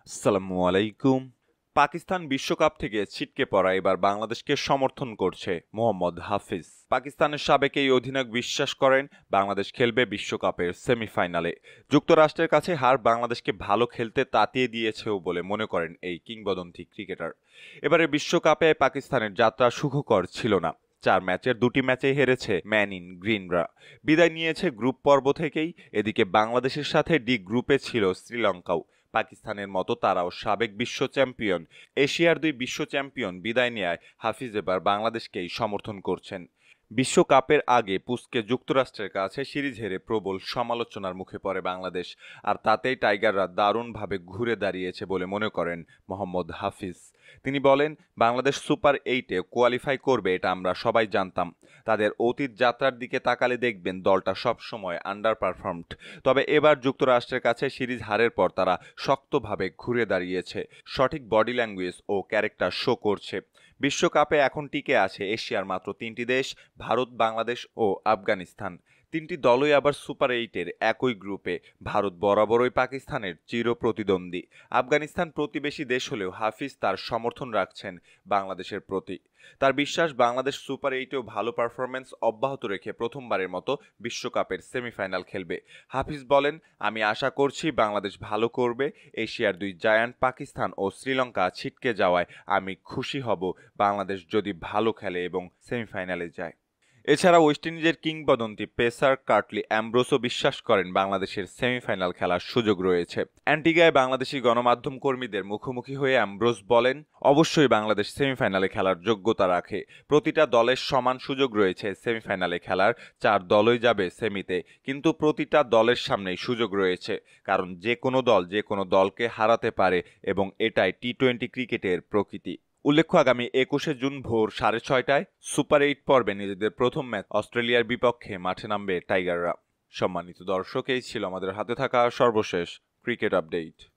আসসালামু আলাইকুম। পাকিস্তান বিশ্বকাপ থেকে ছিটকে পড়া এবার বাংলাদেশকে সমর্থন করছে মোহাম্মদ হাফিজ। পাকিস্তানের সাবেক এই অধিনায়ক বিশ্বাস করেন বাংলাদেশ খেলবে বিশ্বকাপের সেমিফাইনালে। যুক্তরাষ্ট্রের কাছে হার বাংলাদেশকে ভালো খেলতে তাতিয়ে দিয়েছেও বলে মনে করেন এই কিংবদন্তি ক্রিকেটার। এবারে বিশ্বকাপে পাকিস্তানের যাত্রা সুখকর ছিল না। 4 ম্যাচের 2টি ম্যাচেই হেরেছে ম্যান ইন গ্রিনরা। বিদায় নিয়েছে গ্রুপ পর্ব থেকেই। এদিকে বাংলাদেশের সাথে ডি গ্রুপে ছিল শ্রীলঙ্কাও। পাকিস্তানের মতো তারাও সাবেক বিশ্ব চ্যাম্পিয়ন। এশিয়ার 2 বিশ্ব চ্যাম্পিয়ন বিদায় নেয়ায় হাফিজ এবার বাংলাদেশকেই সমর্থন করছেন। বিশ্বকাপের আগে পুসকে যুক্তরাষ্ট্রের কাছে সিরিজ হেরে প্রবল সমালোচনার মুখে পড়ে বাংলাদেশ। আর তাতেই টাইগাররা দারুণভাবে ঘুরে দাঁড়িয়েছে বলে মনে করেন মোহাম্মদ হাফিজ। তিনি বলেন, বাংলাদেশ সুপার 8-এ কোয়ালিফাই করবে এটা আমরা সবাই জানতাম। তাদের অতীত যাত্রার দিকে তাকালে দেখবেন দলটা সবসময় আন্ডার পারফর্মড। তবে এবার যুক্তরাষ্ট্রের কাছে সিরিজ হারের পর তারা শক্তভাবে ঘুরে দাঁড়িয়েছে। সঠিক বডি ল্যাঙ্গুয়েজ ও ক্যারেক্টার শো করছে। বিশ্বকাপে এখন টিকে আছে এশিয়ার মাত্র 3টি দেশ, ভারত, বাংলাদেশ ও আফগানিস্তান। 3টি দলই আবার সুপার 8-এর একই গ্রুপে। ভারত বরাবরই পাকিস্তানের চিরপ্রতিদ্বন্দ্বী। আফগানিস্তান প্রতিবেশী দেশ হলেও হাফিজ তার সমর্থন রাখছেন বাংলাদেশের প্রতি। তার বিশ্বাস, বাংলাদেশ সুপার 8-এও ভালো পারফরম্যান্স অব্যাহত রেখে প্রথমবারের মতো বিশ্বকাপের সেমিফাইনাল খেলবে। হাফিজ বলেন, আমি আশা করছি বাংলাদেশ ভালো করবে। এশিয়ার 2 জায়ান্ট পাকিস্তান ও শ্রীলঙ্কা ছিটকে যাওয়ায় আমি খুশি হব বাংলাদেশ যদি ভালো খেলে এবং সেমিফাইনালে যায়। এছাড়া ওয়েস্ট ইন্ডিজের কিংবদন্তি পেসার কার্টলি অ্যামব্রোসও বিশ্বাস করেন বাংলাদেশের সেমিফাইনাল খেলার সুযোগ রয়েছে। অ্যান্টিগায় বাংলাদেশি গণমাধ্যম কর্মীদের মুখোমুখি হয়ে অ্যামব্রোস বলেন, অবশ্যই বাংলাদেশ সেমিফাইনালে খেলার যোগ্যতা রাখে। প্রতিটা দলের সমান সুযোগ রয়েছে সেমিফাইনালে খেলার। 4 দলই যাবে সেমিতে, কিন্তু প্রতিটা দলের সামনেই সুযোগ রয়েছে। কারণ যে কোনো দল যে কোনো দলকে হারাতে পারে এবং এটাই টি-20 ক্রিকেটের প্রকৃতি। উল্লেখ্য, আগামী 21শে জুন ভোর 6:30টায় সুপার 8 পর্বে নিজেদের প্রথম ম্যাচ অস্ট্রেলিয়ার বিপক্ষে মাঠে নামবে টাইগাররা। সম্মানিত দর্শক, এই ছিল আমাদের হাতে থাকা সর্বশেষ ক্রিকেট আপডেট।